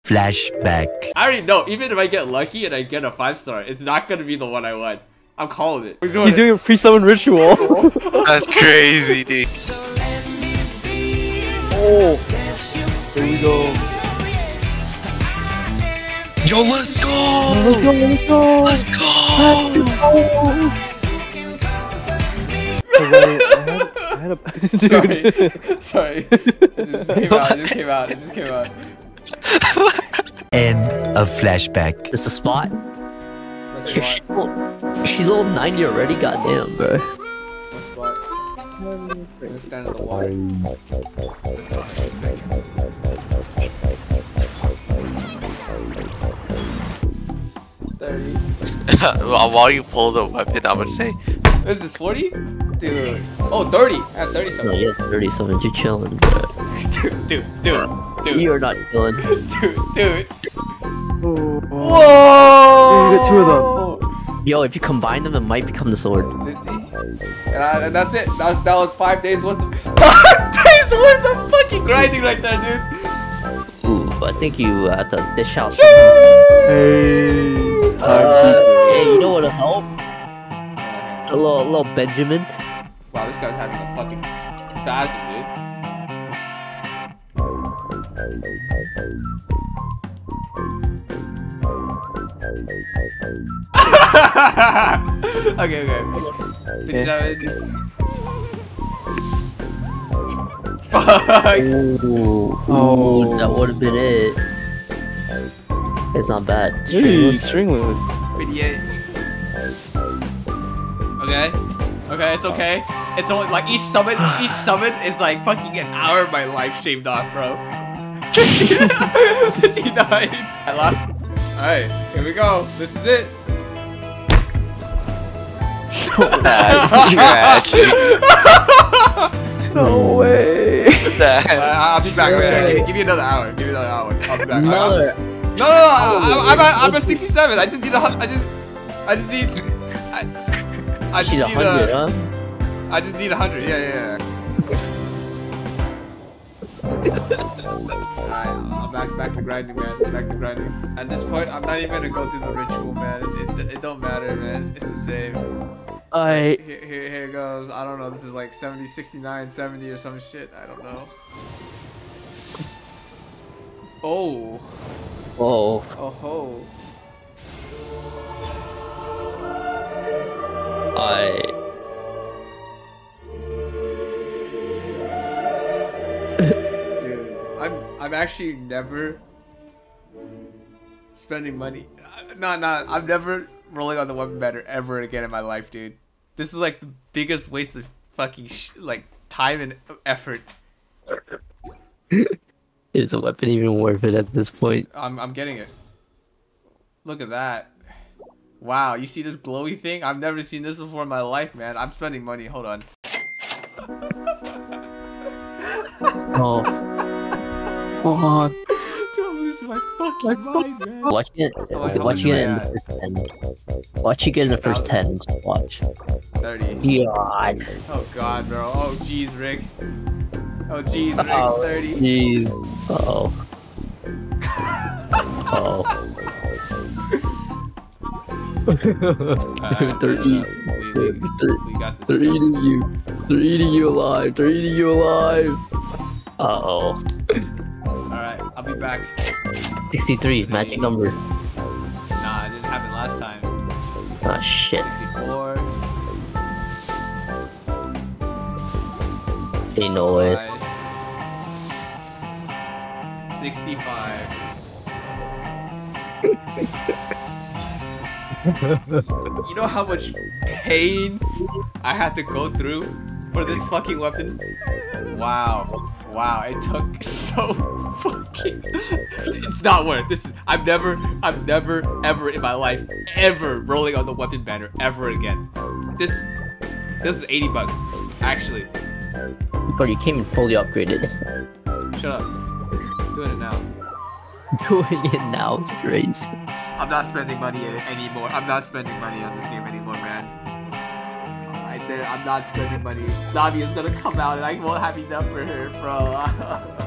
Flashback. I already know, even if I get lucky and I get a 5-star, it's not gonna be the one I want. I'm calling it. He's doing a pre-summon ritual. That's crazy, dude. Oh, here we go. Yo, let's go! Let's go, let's go! Let's go! I had a dude. Sorry. It just came out. It just came out. End of flashback. It's a spot. That's She's old 90 already, goddamn, bro. Let's stand in the water. While you pull the weapon, I would say. This is 40? Dude. Oh, 30. I have 30 No, something. you have 30 something. You're chilling, bro. Dude. You are not chilling. Dude. Whoa! Whoa! You get two of them. Yo, if you combine them, it might become the sword. 50. And that's it. That was 5 days worth of 5 days worth of fucking grinding right there, dude. Ooh, I think you have to dish out some. Hey. Hey, you know what'll help? A little Benjamin. Wow, this guy's having a fucking spasm, dude. Okay. 57. Fuck. Ooh, that would have been it. It's not bad. Hey, stringless. 58. Okay, it's okay. It's only like each summon is like fucking an hour of my life shaved off, bro. 59. I lost. Alright, here we go. This is it. That's tragic. No way. I'll be back. Okay, give me another hour. Give me another hour. I'll be back. Mother. No. I'm at 67. I just need a. I just need. I just She's need 100, huh? I just need 100. Yeah. Alright, I'm back to grinding, man. Back to grinding. At this point, I'm not even gonna go through the ritual, man. It don't matter, man. It's the same. Alright. Here it goes. I don't know. This is like 70, 69, 70 or some shit. I don't know. Oh. Whoa. Oh ho. Dude, I'm actually never spending money. I'm never rolling on the weapon banner ever again in my life, dude. This is like the biggest waste of fucking like time and effort. Is the weapon even worth it at this point? I'm getting it. Look at that. Wow, you see this glowy thing? I've never seen this before in my life, man. I'm spending money. Hold on. Oh. Oh. Dude, I'm losing my fucking mind, man. Watching it in the first 10. Watch you get in the first 10. Watch. 30. God. Oh god, bro. Oh jeez, Rick. Oh jeez, Rick. Oh, 30. Jeez. Oh. Oh. 30. We got this. They're eating you. They're eating you alive. They're eating you alive. Uh-oh. Alright, I'll be back. 63, magic number. Nah, it didn't happen last time. Oh shit. 64. Ain't no way. 65. You know how much pain I had to go through for this fucking weapon? Wow, it took so fucking. It's not worth this. I'm never ever in my life ever rolling on the weapon banner ever again. This is 80 bucks, actually. But you came in fully upgraded. Shut up. Doing it now. Doing it now, it's crazy. I'm not spending money anymore. I'm not spending money on this game anymore, man. I'm not spending money. Navi is gonna come out and I won't have enough for her, bro.